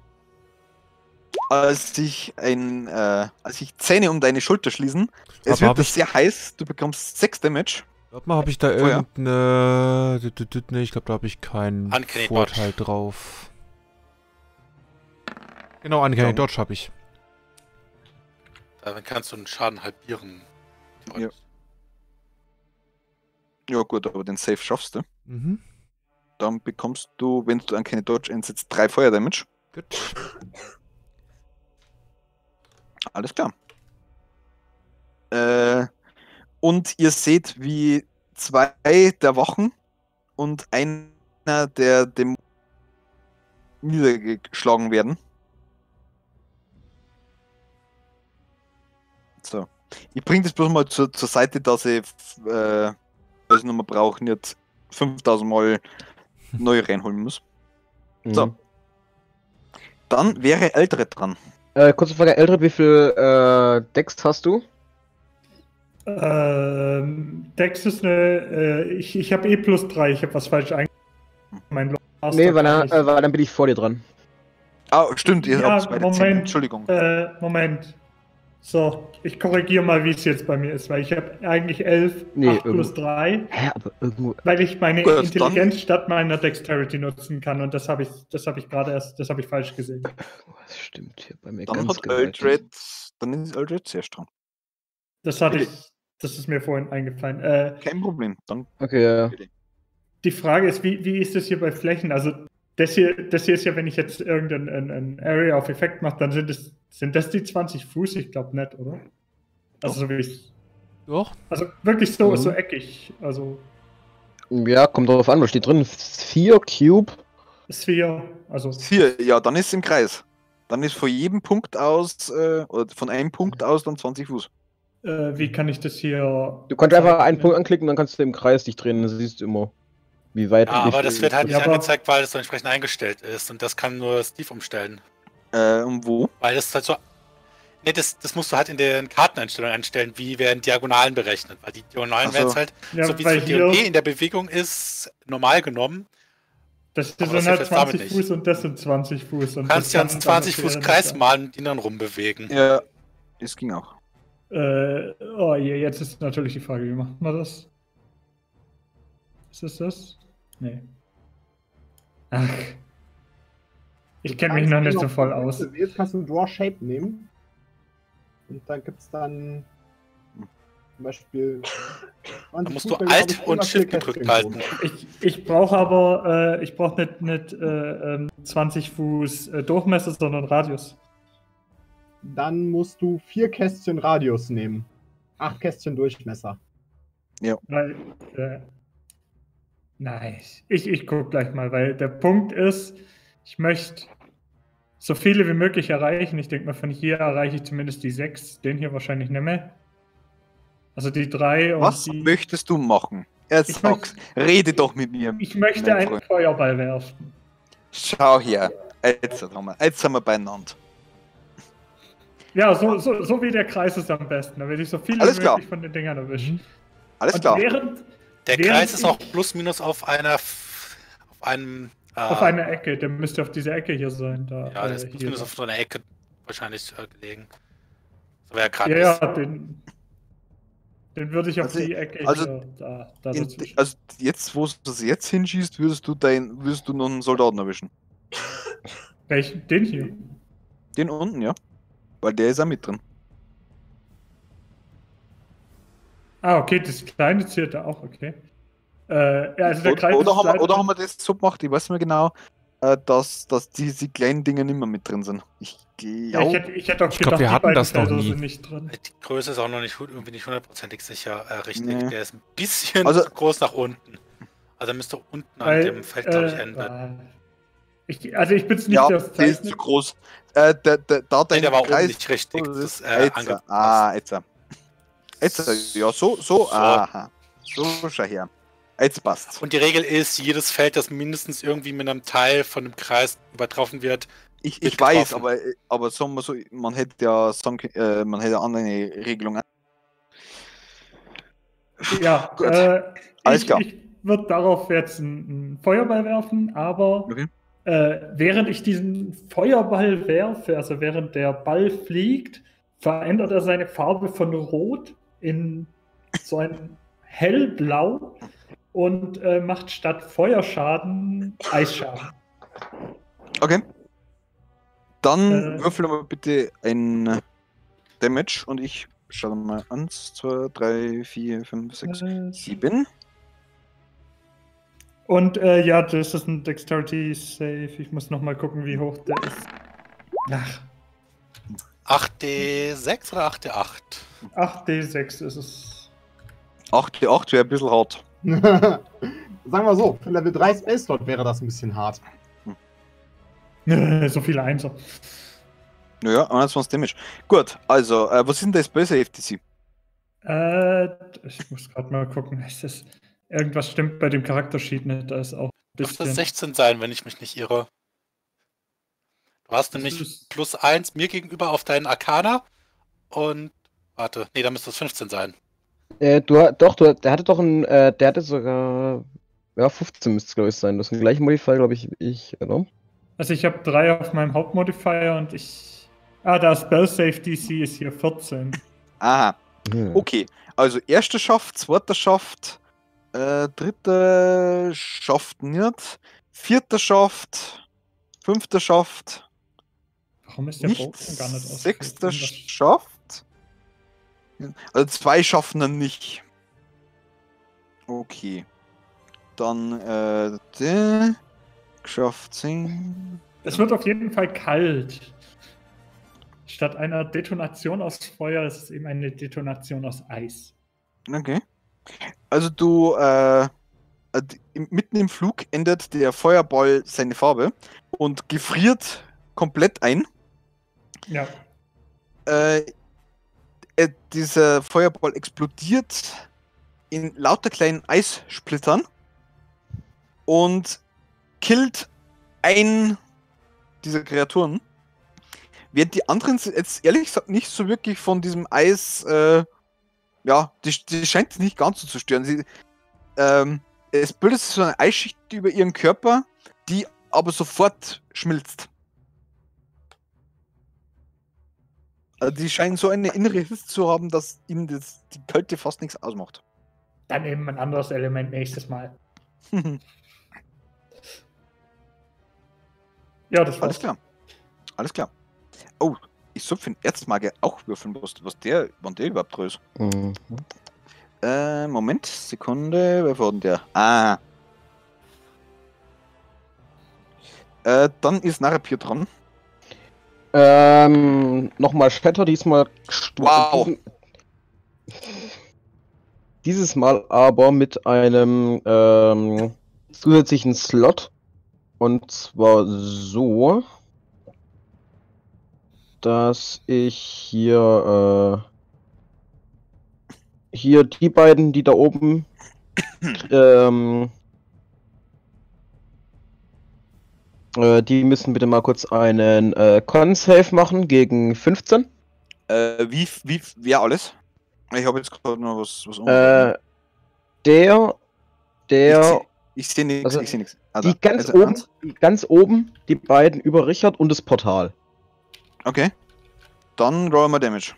Als sich ein, äh, als sich Zähne um deine Schulter schließen, es Aber hab wird ich- sehr heiß, du bekommst sechs Damage. Warte mal, habe ich da Feuer. irgendeine... d- d- d- Nee, ich glaube, da habe ich keinen Uncanny Vorteil drauf. Genau, Uncanny Dann- Dodge habe ich. Dann kannst du den Schaden halbieren. Ja. Ja gut, aber den Save schaffst du. Mhm. Dann bekommst du, wenn du an keine Dodge einsetzt, drei Feuerdamage. Gut. Alles klar. Äh, und ihr seht, wie zwei der Wachen und einer der Dämonen niedergeschlagen werden. So. Ich bringe das bloß mal zur, zur Seite, dass ich, äh, was ich nochmal brauche, nicht fünftausend Mal neu reinholen muss. So. Mhm. Dann wäre Ältere dran. Äh, kurze Frage, Eldred, wie viel äh, Dex hast du? Ähm, Dex ist eine. Äh, ich ich habe eh plus drei, ich habe was falsch eingestellt. Mein Blaster Nee, weil, kann dann, ich- äh, weil dann bin ich vor dir dran. Ah, stimmt, ihr Ja, habt beide zehn. Moment. Entschuldigung. Äh, Moment. So, ich korrigiere mal, wie es jetzt bei mir ist, weil ich habe eigentlich elf, Nee, acht plus irgendwo- drei, Hä, aber irgendwo. weil ich meine Gut, Intelligenz statt meiner Dexterity nutzen kann und das habe ich, das habe ich gerade erst, das habe ich falsch gesehen. Das stimmt hier bei mir Dann ganz hat gewaltig. Eldred, dann ist Eldred sehr strong. Das hatte ich, das ist mir vorhin eingefallen. Äh, Kein Problem. Dann Okay, ja. die Frage ist, wie, wie ist das hier bei Flächen? Also das hier, das hier ist ja, wenn ich jetzt irgendein ein, ein Area of Effect mache, dann sind es, sind das die zwanzig Fuß? Ich glaube nicht, oder? Also so wie ich. Doch. Also wirklich so, Mhm. so eckig. Also Ja, kommt drauf an, was steht drin? vier Cube. Sphere. Also vier, ja, dann ist es im Kreis. Dann ist von jedem Punkt aus, äh, oder von einem Punkt aus dann zwanzig Fuß. äh, wie kann ich das hier. Du kannst einfach einen zeichnen? Punkt anklicken, dann kannst du im Kreis dich drehen, dann siehst du immer, wie weit Ja, wie aber viel- das wird halt Ja, nicht aber- angezeigt, weil es so entsprechend eingestellt ist. Und das kann nur Steve umstellen. Äh, und wo? Weil das halt so. Ne, das, das musst du halt in den Karteneinstellungen einstellen, wie werden Diagonalen berechnet. Weil die Diagonalen Ach so. werden jetzt halt, Ja, so wie weil es für hier, D und D in der Bewegung ist, normal genommen. das aber sind das halt hilft jetzt damit zwanzig nicht. Fuß und das sind zwanzig Fuß. Und Du kannst das ja kann einen dann zwanzig Fuß natürlich Kreis nicht malen und ihn dann rumbewegen. Ja, das ging auch. sein. Äh, oh je, jetzt ist natürlich die Frage, wie macht man das? Ist es das? Nee. Ach. Ich kenne mich noch nicht so voll aus. Wenn du willst, kannst du Draw Shape nehmen. Und dann gibt es dann zum Beispiel. Da musst du Alt und Shift gedrückt halten. Ich, ich brauche aber, äh, ich brauche nicht, nicht äh, ähm, zwanzig Fuß äh, Durchmesser, sondern Radius. Dann musst du vier Kästchen Radius nehmen. Acht Kästchen Durchmesser. Weil, äh, nein, ich, ich gucke gleich mal, weil der Punkt ist, ich möchte so viele wie möglich erreichen. Ich denke mal, von hier erreiche ich zumindest die sechs, den hier wahrscheinlich nicht mehr. Also die drei und Was die... möchtest du machen? Jetzt Ich sag's. Rede doch mit mir. Ich möchte mein einen Freund. Feuerball werfen. Schau her. Jetzt haben wir, jetzt sind wir beieinander. Ja, so, so, so wie der Kreis ist am besten. Da will ich so viele Alles wie klar. möglich von den Dingern erwischen. Alles Und klar. während Der Während Kreis ist auch ich- plus minus auf einer auf einem äh, auf einer Ecke, der müsste auf dieser Ecke hier sein. Da, ja, der ist äh, plus hier. minus auf so einer Ecke wahrscheinlich äh, gelegen. So wäre gerade Ja, ist. ja, den, den würde ich auf Also- die Ecke also hier, da, da In, dazwischen. also jetzt, wo du das jetzt hinschießt, würdest du dein, würdest du noch einen Soldaten erwischen. Welchen? Den hier? Den unten, ja. Weil der ist auch mit drin. Ah, okay, das kleine zählt da auch, okay. Äh, ja, also der Oder, Kreis oder, ist haben wir, leider- oder haben wir das so gemacht, ich weiß nicht mehr genau, äh, dass, dass diese kleinen Dinge nicht mehr mit drin sind. Ich Ja, glaube. ich, hätte, ich hätte auch Ich gedacht, glaub, wir die hatten beiden das noch Felder nie. sind nicht drin. Die Größe ist auch noch nicht, hu- irgendwie nicht hundertprozentig sicher äh, richtig. Nee. Der ist ein bisschen Also- zu groß nach unten. Also müsste unten an Weil, dem Feld, glaube ich, äh, enden. ah, ich, also ich bin es nicht Ja, das der ist zu Zeichnen. groß. Äh, der, der, da Nee, dein der war oben Kreis. nicht richtig. Das ist, äh, jetzt, angepasst. ah, jetzt. Jetzt, ja, so, so, So. aha. So, schau her. Jetzt passt. Und die Regel ist, jedes Feld, das mindestens irgendwie mit einem Teil von dem Kreis übertroffen wird, Ich, wird ich weiß, getroffen. aber, aber sagen wir so, man hätte ja sagen, können, äh, man hätte andere Regelungen. Ja, Gut. äh, Alles ich, klar. ich würde darauf jetzt einen, einen Feuerball werfen, aber Okay. äh, während ich diesen Feuerball werfe, also während der Ball fliegt, verändert er seine Farbe von Rot in so ein hellblau und äh, macht statt Feuerschaden Eisschaden. Okay. Dann Äh. würfeln wir bitte ein Damage und ich schaue mal. eins, zwei, drei, vier, fünf, sechs, Äh, sieben. Und äh, ja, das ist ein Dexterity Save. Ich muss noch mal gucken, wie hoch der ist. Ach, acht D sechs oder acht D acht? acht D sechs ist es. acht, acht wäre ein bisschen hart. Sagen wir so, für Level drei Space Slot wäre das ein bisschen hart. So viele Einser. Naja, einundzwanzig Damage. Gut, also, äh, was sind das böse F T C? Äh, ich muss gerade mal gucken. Es ist, irgendwas stimmt bei dem Charaktersheet nicht. Da ist auch ein Dürfte bisschen. sechzehn sein, wenn ich mich nicht irre. Du hast nämlich ist- plus eins mir gegenüber auf deinen Arcana und. Warte, nee, da müsste es fünfzehn sein. Äh, du, ha- doch, du, der hatte doch ein, äh, der hatte sogar, ja, fünfzehn müsste es, glaube ich, sein. Das ist ein gleicher Modifier, glaube ich, wie ich, oder? Also ich habe drei auf meinem Hauptmodifier und ich. Ah, da Spell Save D C ist hier vierzehn. Aha, Hm. okay. Also, erster schafft, zweiter schafft, äh, dritter schafft nicht, vierter schafft, fünfter schafft, Warum ist der nicht, Bogen gar nicht ausgefüllt? sechster Irgendwas- schafft. Also zwei schaffen dann nicht. Okay. Dann, äh, der geschafft zehn. Es wird auf jeden Fall kalt. Statt einer Detonation aus Feuer ist es eben eine Detonation aus Eis. Okay. Also du, äh, äh, mitten im Flug ändert der Feuerball seine Farbe und gefriert komplett ein. Ja. Äh, äh, dieser Feuerball explodiert in lauter kleinen Eissplittern und killt ein dieser Kreaturen. Während die anderen jetzt ehrlich gesagt nicht so wirklich von diesem Eis, äh, ja, die, die scheint es nicht ganz so zu stören. Sie, ähm, es bildet sich so eine Eisschicht über ihren Körper, die aber sofort schmilzt. Also die scheinen so eine innere Hitze zu haben, dass ihnen das, die Kälte fast nichts ausmacht. Dann eben ein anderes Element nächstes Mal. Ja, das war's. Alles klar. Alles klar. Oh, ich soll für den Erzmagier auch würfeln, was, was der, wann der überhaupt drin ist. Mhm. Äh, Moment, Sekunde, wer war denn der? Ah. Äh, dann ist Narapir dran. Ähm, nochmal Shatter, diesmal stu- Wow. Dieses Mal aber mit einem ähm, zusätzlichen Slot. Und zwar so, dass ich hier äh, hier die beiden, die da oben ähm, äh, die müssen bitte mal kurz einen äh, Con-Save machen gegen fünfzehn. Äh, wie, wie, wer alles? Ich habe jetzt gerade noch was, was Äh, der, der, Ich sehe nichts, also ich sehe nichts. die ganz oben, die ganz oben, die beiden über Richard und das Portal. Okay. Dann rollen wir Damage.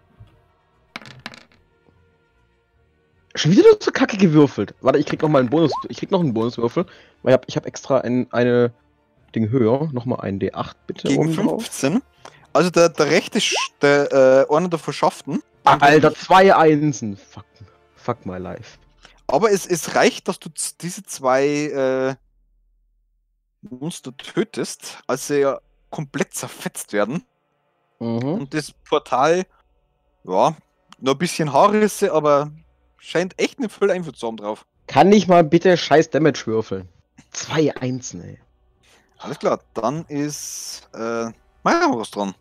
Schon wieder so kacke gewürfelt. Warte, ich krieg noch mal einen Bonus. Ich krieg noch einen Bonuswürfel. Weil ich hab, ich hab extra ein, eine Ding höher. Nochmal ein D acht bitte. Gegen oben drauf. fünfzehn. Also der, der rechte, Sch- der, äh, einer der Verschafften. Alter, zwei Einsen. Fuck, fuck my life. Aber es, es reicht, dass du z- diese zwei äh, Monster tötest, als sie ja komplett zerfetzt werden. Mhm. Und das Portal, ja, nur ein bisschen Haarrisse, aber scheint echt eine voll Einfluss zu haben drauf. Kann ich mal bitte scheiß Damage würfeln? Zwei Einsen, ey. Alles klar, dann ist äh, Mayaros dran.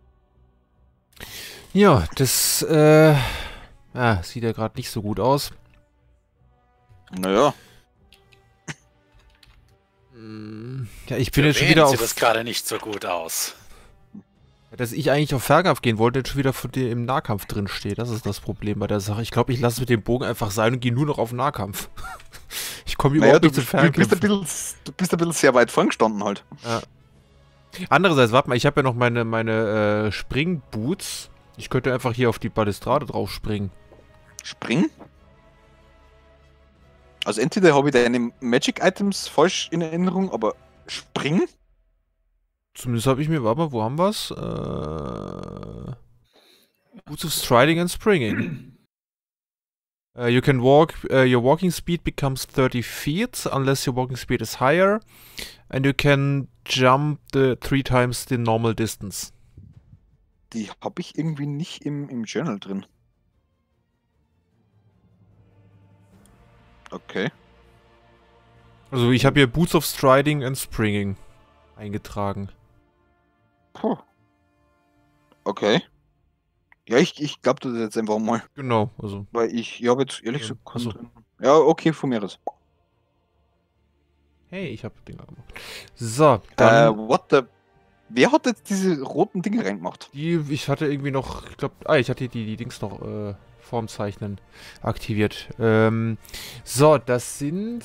Ja, das äh, ah, sieht ja gerade nicht so gut aus. Naja, Hm, Ja, ich bin Für jetzt schon wen wieder sieht auf, das gerade nicht so gut aus. dass ich eigentlich auf Fernkampf gehen wollte, jetzt schon wieder von dir im Nahkampf drin stehe. Das ist das Problem bei der Sache. Ich glaube, ich lasse es mit dem Bogen einfach sein und gehe nur noch auf Nahkampf. Ich komme naja überhaupt du, nicht zu du, bist ein Fernkämpfen. bisschen, du bist ein bisschen sehr weit vorn gestanden halt. Andererseits, warte mal, ich habe ja noch meine, meine äh, Springboots. Ich könnte einfach hier auf die Balustrade drauf springen. Springen? Also entweder habe ich deine Magic-Items falsch in Erinnerung, aber springen? Zumindest habe ich mir, warte mal, wo haben wir's? Äh, Boots of Striding and Springing. Uh, you can walk, uh, your walking speed becomes thirty feet, unless your walking speed is higher. And you can jump the three times the normal distance. Die habe ich irgendwie nicht im, im Journal drin. Okay. Also ich habe hier Boots of Striding and Springing eingetragen. Puh. Okay. Ja, ich, ich glaube das jetzt einfach mal. Genau, also. Weil ich, ich habe jetzt ehrlich Ja, gesagt. achso. drin. Ja, okay, von mir aus. Hey, ich habe Dinger gemacht. So, Äh, dann. what the. Wer hat jetzt diese roten Dinge reingemacht? Die, ich hatte irgendwie noch, ich glaube, ah, ich hatte die, die Dings noch, äh, Formzeichnen aktiviert. Ähm, so, das sind.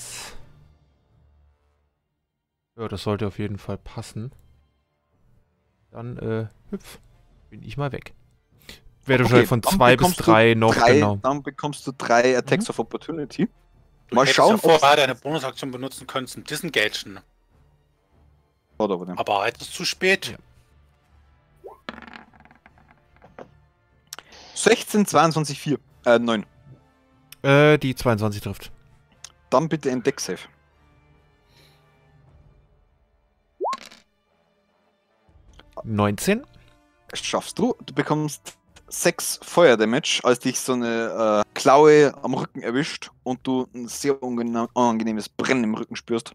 Ja, das sollte auf jeden Fall passen. Dann, äh, hüpf. Bin ich mal weg. Werde Okay, wahrscheinlich von dann zwei bis bekommst du drei noch, drei, genau. Dann bekommst du drei Attacks Mhm. of Opportunity. Du Mal hättest schauen, ja vorher ob deine Bonusaktion benutzen können zum Disengagen. aber nicht. Aber jetzt ist es zu spät. Ja. sechzehn, zweiundzwanzig, vier. Äh, neun. Äh, die zweiundzwanzig trifft. Dann bitte ein Deck-Save. neunzehn. Schaffst du. Du bekommst sechs Feuer-Damage, als dich so eine äh, Klaue am Rücken erwischt und du ein sehr unangenehmes Brennen im Rücken spürst.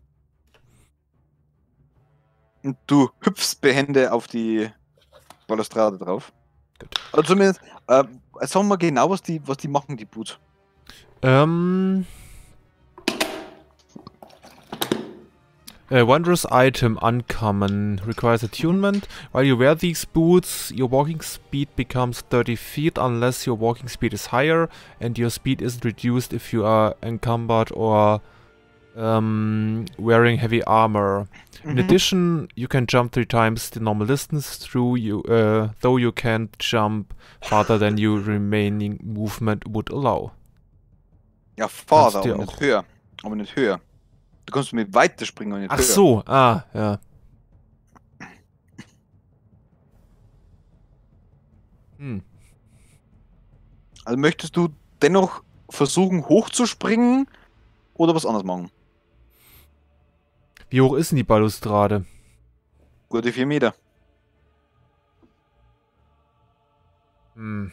Und du hüpfst behende auf die Balustrade drauf. Gut. Also zumindest, äh, sagen wir genau, was die, was die machen, die Boots. Ähm. A wondrous item uncommon requires attunement. While you wear these boots, your walking speed becomes thirty feet unless your walking speed is higher, and your speed isn't reduced if you are encumbered or um, wearing heavy armor. In Mhm. addition, you can jump three times the normal distance through you, uh, though you can't jump farther than your remaining movement would allow. Ja, Vater, Kannst dir aber nicht auch- höher. Aber nicht höher. Du kannst mit weiter springen und nicht Ach höher. so, ah, ja. Hm. Also möchtest du dennoch versuchen, hochzuspringen oder was anderes machen? Wie hoch ist denn die Balustrade? Gute vier Meter. Hm.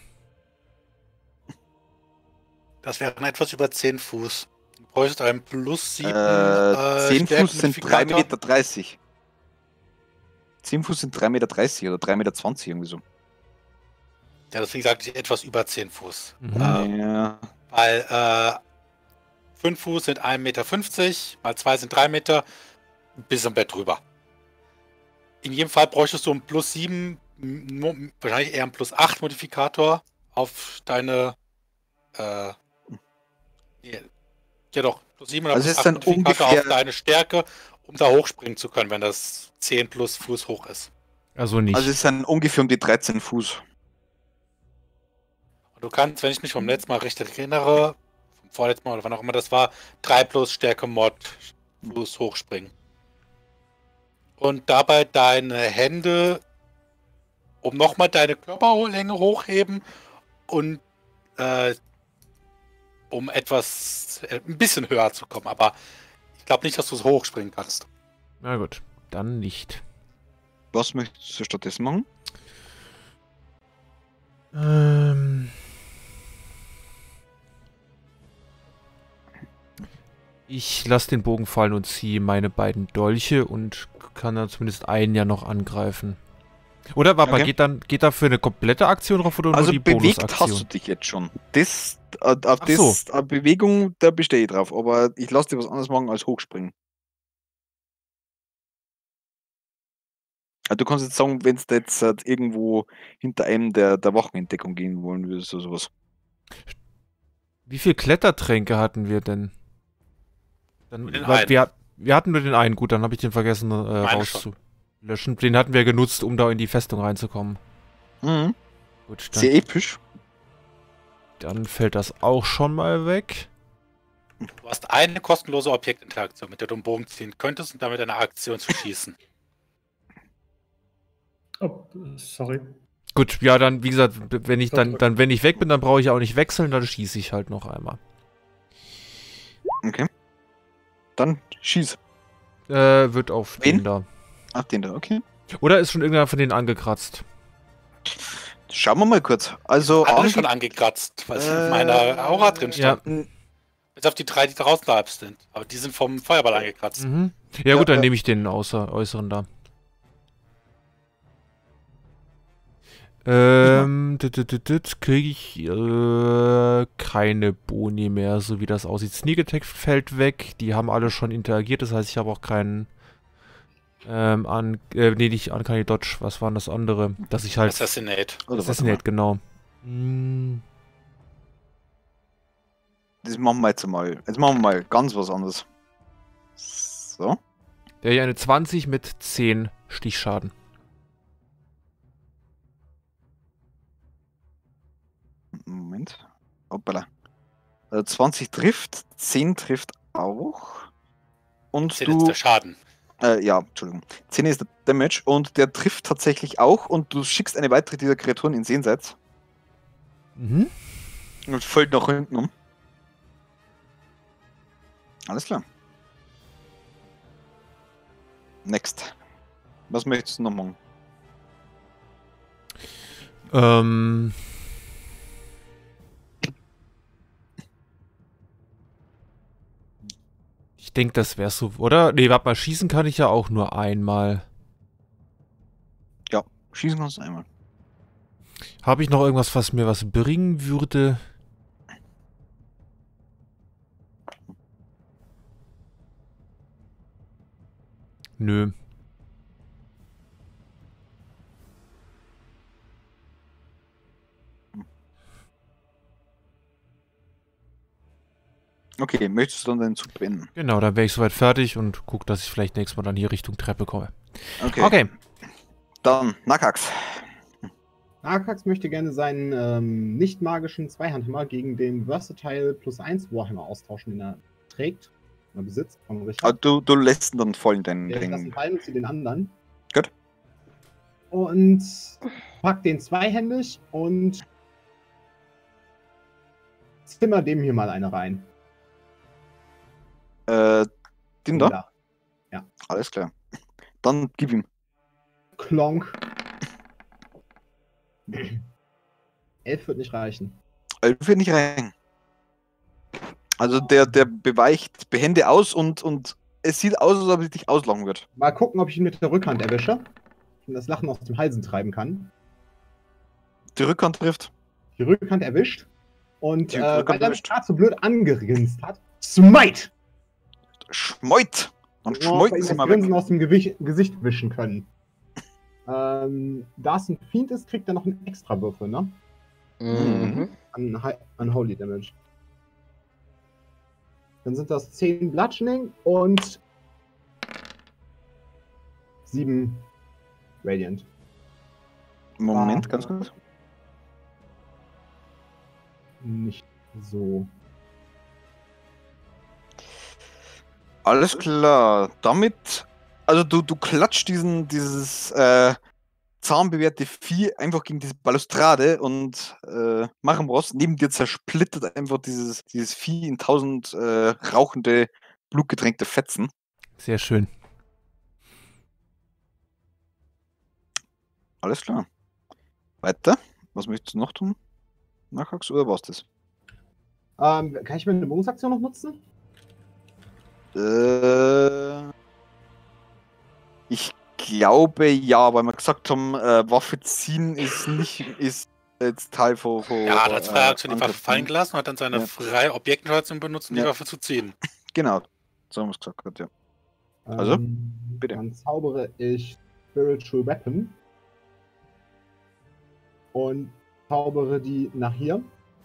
Das wären etwas über zehn Fuß. Du bräuchst einen plus sieben. Äh, zehn Fuß sind drei Stärkenmodifikator. Meter. dreißig. zehn Fuß sind drei Meter dreißig oder drei Meter zwanzig irgendwie so. Ja, deswegen sagte ich etwas über zehn Fuß. Mhm. Ähm, Ja. Weil äh, fünf Fuß sind ein Meter fünfzig, mal zwei sind drei Meter, bis am Bett drüber. In jedem Fall bräuchtest du einen plus sieben, m- wahrscheinlich eher einen plus acht Modifikator auf deine. Äh, nee, ja doch, plus sieben oder Also plus ist acht dann Modifikator ungefähr- auf deine Stärke, um da hochspringen zu können, wenn das zehn plus Fuß hoch ist. Also nicht. Also es sind ungefähr um die dreizehn Fuß. Und du kannst, wenn ich mich vom letzten Mal richtig erinnere, vom vorletzten Mal oder wann auch immer das war, drei plus Stärke Mod Fuß hochspringen. Und dabei deine Hände um nochmal deine Körperlänge hochheben und äh, um etwas, äh, ein bisschen höher zu kommen. Aber ich glaube nicht, dass du es hochspringen kannst. Na gut, dann nicht. Was möchtest du stattdessen machen? Ähm. Ich lasse den Bogen fallen und ziehe meine beiden Dolche und kann dann zumindest einen ja noch angreifen. Oder aber Okay. geht dann geht dafür eine komplette Aktion drauf oder Also nur die bewegt hast du Bonusaktion? dich jetzt schon. Das, äh, auf Ach das äh, Bewegung, da bestehe ich drauf. Aber ich lasse dir was anderes machen als hochspringen. Also du kannst jetzt sagen, wenn du jetzt äh, irgendwo hinter einem der, der Wochenentdeckung gehen wollen würdest oder sowas. Wie viele Klettertränke hatten wir denn? Dann, Den weil einen. wir, wir hatten nur den einen, gut, dann habe ich den vergessen äh, Meine schon. rauszulöschen. Den hatten wir genutzt, um da in die Festung reinzukommen. Mhm. Gut, dann, Sehr episch. dann fällt das auch schon mal weg. Du hast eine kostenlose Objektinteraktion, mit der du einen Bogen ziehen könntest und damit eine Aktion zu schießen. Oh, sorry. Gut, ja, dann, wie gesagt, wenn ich dann, dann wenn ich weg bin, dann brauche ich auch nicht wechseln, dann schieße ich halt noch einmal. Okay. Dann schieß. Äh, wird auf Wen? den da. Ach, den da, okay. Oder ist schon irgendeiner von denen angekratzt? Schauen wir mal kurz. Also, Alle ange- schon angekratzt, weil sie Äh, in meiner Aura drin ja. standen. Bis auf die drei, die draußen da sind. Aber die sind vom Feuerball angekratzt. Mhm. Ja, Ja, gut, dann ja. nehme ich den außer, äußeren da. Ähm, kriege ich äh, keine Boni mehr, so wie das aussieht. Sneak Attack fällt weg, die haben alle schon interagiert, das heißt, ich habe auch keinen ähm, an, äh, nee, nicht Uncanny Dodge, was war denn das andere? Dass ich halt Assassinate. Oder warte Assassinate, genau. Hm, mal. Das machen wir jetzt mal. Jetzt machen wir mal ganz was anderes. So. der hier eine zwanzig mit zehn Stichschaden. Moment. Hoppala. Also zwanzig trifft, zehn trifft auch. Und zehn ist du. der Schaden. Äh, ja, Entschuldigung. zehn ist der Damage und der trifft tatsächlich auch und du schickst eine weitere dieser Kreaturen ins Jenseits. Mhm. Und fällt nach hinten um. Alles klar. Next. Was möchtest du noch machen? Ähm. Ich denke, das wäre so, oder? Nee, warte mal, schießen kann ich ja auch nur einmal. Schießen kannst du einmal. Habe ich noch irgendwas, was mir was bringen würde? Nö. Okay, möchtest du dann deinen Zug beenden? Genau, dann wäre ich soweit fertig und gucke, dass ich vielleicht nächstes Mal dann hier Richtung Treppe komme. Okay. Okay. Dann Nakax. Arkax möchte gerne seinen ähm, nicht-magischen Zweihandhammer gegen den Versatile plus eins Warhammer austauschen, den er trägt oder besitzt von Ah, Richard. du, du lässt ihn dann voll in deinen. Der lässt ihn deinen fallen zu den anderen. Gut. Und packt den zweihändig und zimmer dem hier mal eine rein. äh, den da? Da. Alles klar. Dann gib ihm. Klonk. Elf wird nicht reichen. Elf wird nicht rein. Also der, der beweicht behende aus und, und es sieht aus, als ob er dich auslachen wird. Mal gucken, ob ich ihn mit der Rückhand erwische und das Lachen aus dem Halsen treiben kann. Die Rückhand trifft. Die Rückhand erwischt und Die äh, Rückhand weil er mich erwischt. gerade so blöd angegrinst hat, Smite! Schmeut! Und Oh, schmeut bei ihm sie das mal Grinsen weg. aus dem Gewicht, Gesicht wischen können. Ähm, da es ein Fiend ist, kriegt er noch einen extra Würfel, ne? Mhm. An, Hi- an Holy Damage. Dann sind das zehn Bludgeoning und sieben Radiant. Moment, Ah. ganz kurz. Nicht so. Alles klar. Damit, also du, du klatscht diesen, dieses äh, zahnbewehrte Vieh einfach gegen diese Balustrade und äh, Machenbrost neben dir zersplittert einfach dieses, dieses Vieh in tausend äh, rauchende, blutgetränkte Fetzen. Sehr schön. Alles klar. Weiter. Was möchtest du noch tun? Nachhax oder war's das? Ähm, kann ich mir eine Bonusaktion noch nutzen? Äh, ich glaube ja, weil wir gesagt haben, äh, Waffe ziehen ist nicht ist jetzt Teil von. von Er hat als äh, freie Aktion die Waffe Angriff, fallen ne? gelassen und hat dann seine Ja. freie Objektinformation benutzt, um die Ja. Waffe zu ziehen. Genau, so haben wir es gesagt, gerade, ja. Also, Ähm, bitte. Dann zaubere ich Spiritual Weapon. Und zaubere die nach hier.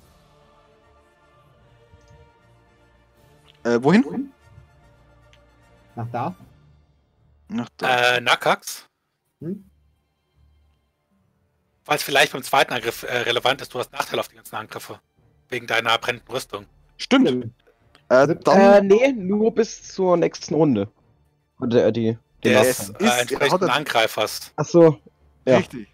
Äh, wohin? Nach da. Nach da. Äh, Nakax. Hm? Weil es vielleicht beim zweiten Angriff äh, relevant ist, du hast Nachteil auf die ganzen Angriffe. Wegen deiner brennenden Rüstung. Stimmt. Äh, Sieb- dann Äh, nee, nur bis zur nächsten Runde. Hatte er die. Den Der es ist, ist- äh, entsprechend hat er- Angreif hast. Achso. Ja. richtig.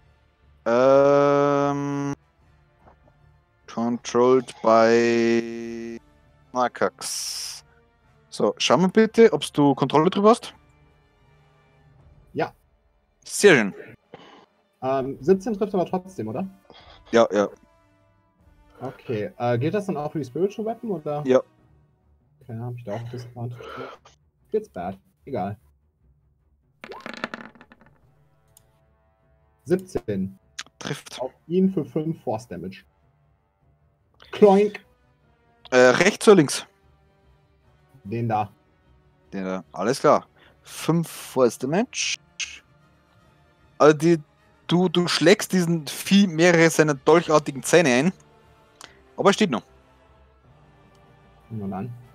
Ähm, controlled by Nakax. So, schau mal bitte, ob du Kontrolle drüber hast. Ja. Sehr schön. Ähm, siebzehn trifft aber trotzdem, oder? Ja, ja. Okay. Äh, geht das dann auch für die Spiritual Weapon, oder? Ja. Okay, dann habe ich da auch Disadvantage. It's bad. Egal. siebzehn. Trifft. Auf ihn für fünf Force Damage. Kloink. Äh, rechts oder links? Den da. Der da. Alles klar. fünf Force Damage. Also die, du, du schlägst diesen Vieh mehrere seiner dolchartigen Zähne ein. Aber er steht noch. Nehmen wir mal an.